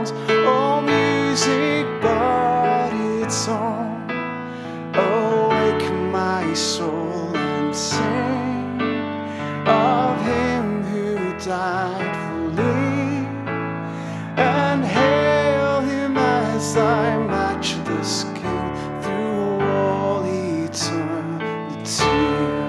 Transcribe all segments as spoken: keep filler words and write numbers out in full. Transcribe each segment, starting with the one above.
sounds or music but its own. Awaken my soul and sing of Him who died fully, and hail Him as thy matchless King through all eternity.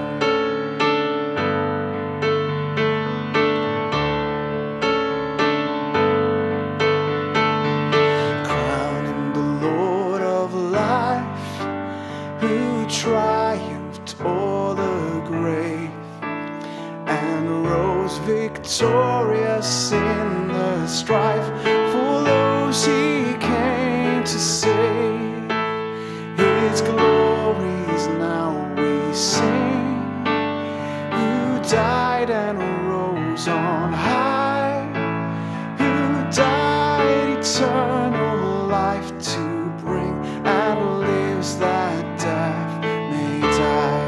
Who triumphed o'er the grave and rose victorious in the strife for those He came to save. His glories now we sing, who died and rose on high, who died eternal life to bring, and lives that death may die.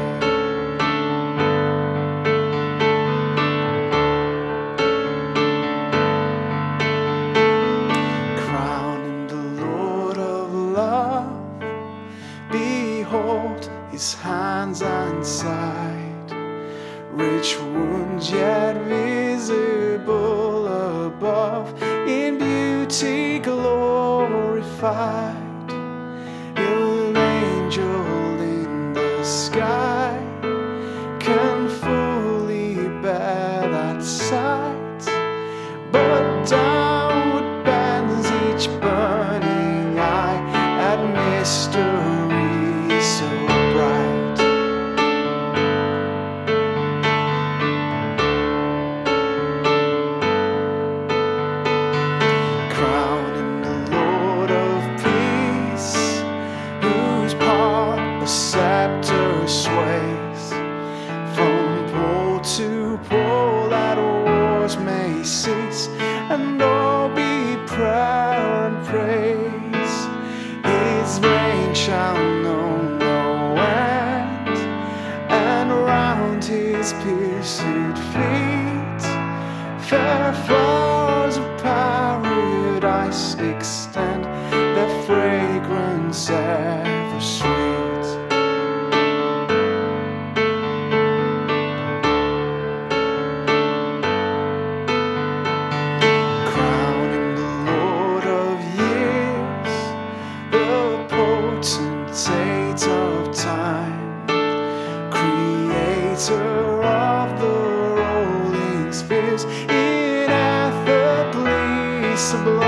Crowning the Lord of love, behold His hands and side, rich wounds yet visible above, in beauty glorified. Angel in the sky can fully bear that sight, but downward bends each burning eye at mystery so bright. Crowning the Lord of peace, scepter sways from pole to pole, that wars may cease and all be prayer and praise. His reign shall know no end, and round His pierced feet fair flowers of paradise extend, their fragrance ever sweet. Potentate of time, creator of the rolling spheres, ineffably sublime.